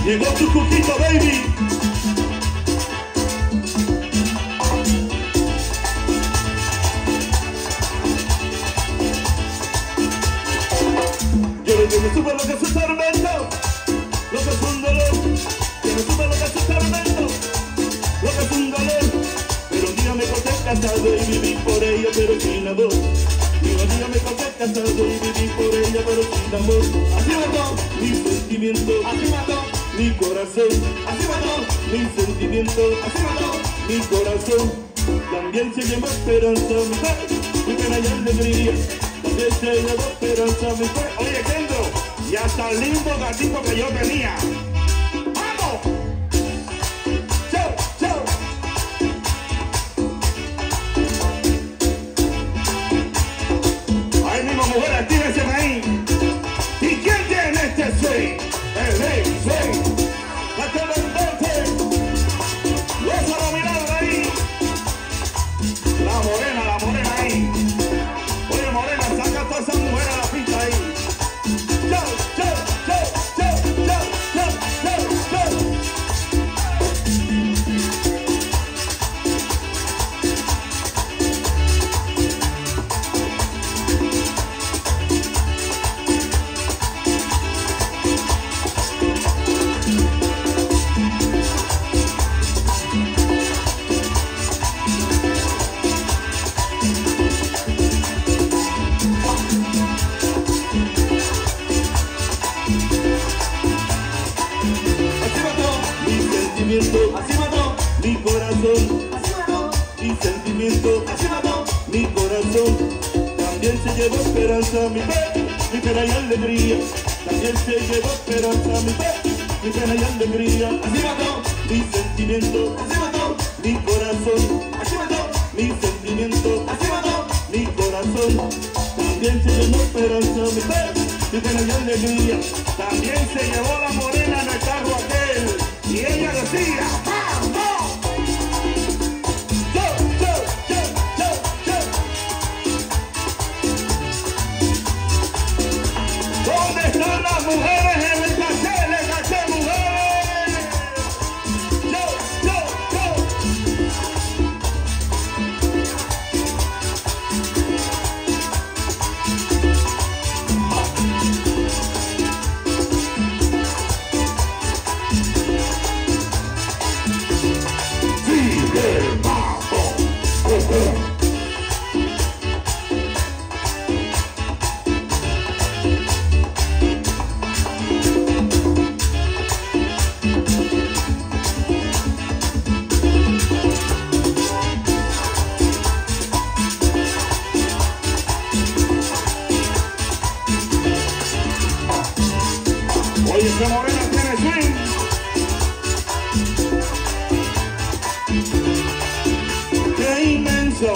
Llegó tu cuquito, baby. Quiero que me suba lo que es un tormento, lo que es un dolor. Que me suba lo que es un tormento, lo que es un dolor. Pero un día me corté casado y viví por ella, pero sin amor. Y un día me corté casado y viví por ella, pero sin amor. Así mató mi sentimiento, así mató mi corazón, así mató mi sentimiento, así mató mi corazón. También se llevó esperanza mi fe, mi pena y alegría. También se llevó esperanza mi fe. Oye, Kendo, y hasta el lindo gatito que yo tenía. ¡Vamos! ¡Chau, chau! Ahí mismo, mujeres, tírense ahí. ¿Y quién tiene este swing? El rey swing. La que lo invente. Y eso lo miraron ahí. La morena ahí. Oye, morena, saca a todas esas mujeres a la pista ahí. Chau, chau, chau, chau, chau, chau, chau, chau. Así mató mi corazón, así mató mi sentimiento, así mató mi corazón. También se llevó esperanza mi fe, mi pena y alegría. También se llevó esperanza mi fe, mi pena y alegría. Así mató mi sentimiento, así mató mi corazón, así mató mi sentimiento, así mató mi corazón. También se llevó esperanza mi fe, mi pena y alegría. También se llevó la morena en el carro aquel. Y ella decía, ¡vamos! ¡Yo, yo, yo, yo, yo! ¿Dónde están las mujeres en el caché, mujeres? ¡Yo, yo, yo! Oye, esa morena tiene swing. Qué inmenso,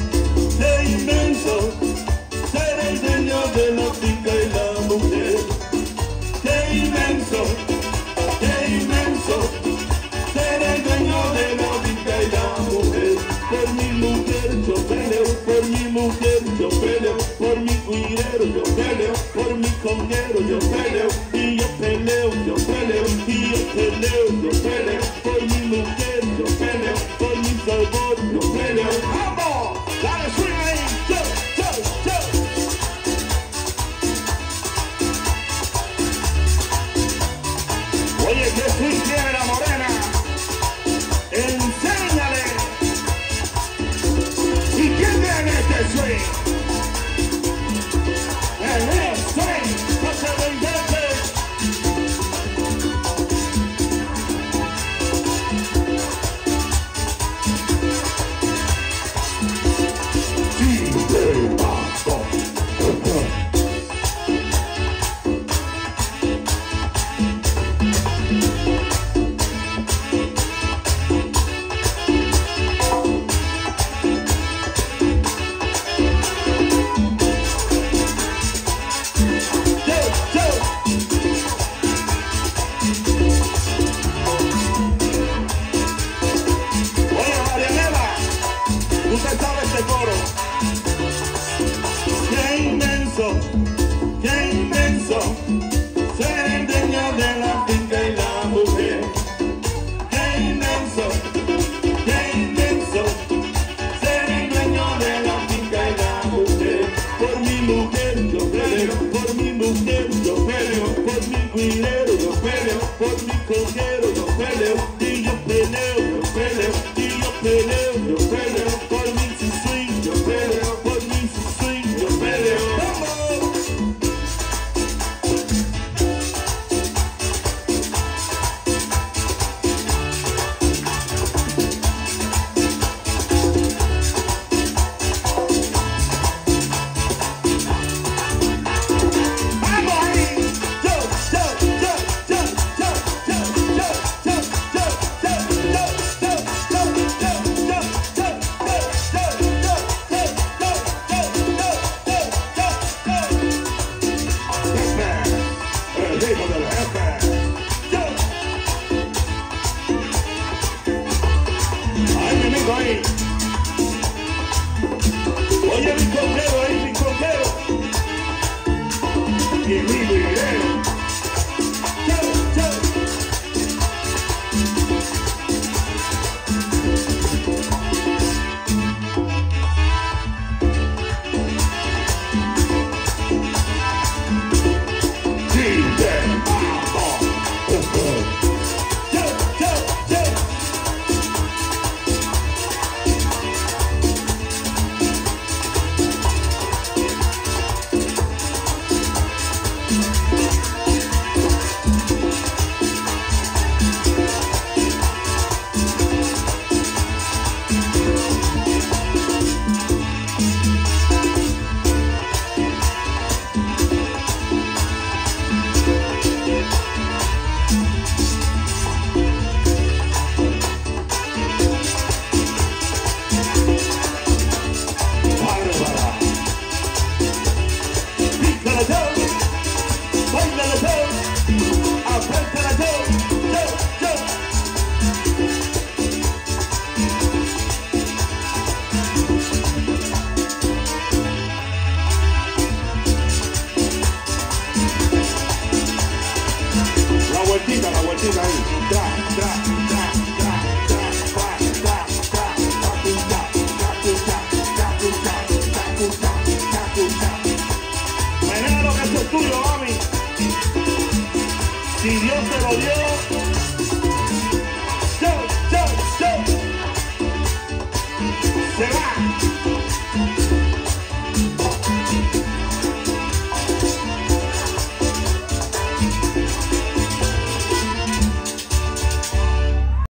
ser el dueño de la finca y la mujer. Qué inmenso, ser el dueño de la finca y la mujer. Por mi mujer yo peleo, por mi mujer yo peleo, por mi cuidero yo peleo, por mi conguero yo peleo, y yo peleo, y yo peleo, por mi mujer yo peleo, por mi sabor yo peleo. ¡Vamos! ¡Dale swing ahí! ¡Yo, yo, yo! Oye, ¿qué swing tiene la morena? ¡Enséñale! ¿Y quién tiene este swing? ¡El swing! ¡No se lo invente! coquero, yo peleo por mi guirero, yo peleo por mi coquero, yo peleo y yo peleo, yo peleo y yo peleo, yo peleo por mi swing, yo peleo por mi swing, yo peleo. ¡Vamos! Oye, mi coquero, ahí, mi coquero. Y mi guirero. Chau, chau. La vueltita ahí. Tra, tra, tra, tra, tra, tra, tra, tra, menea lo que es tuyo, mami. Si Dios te lo dio,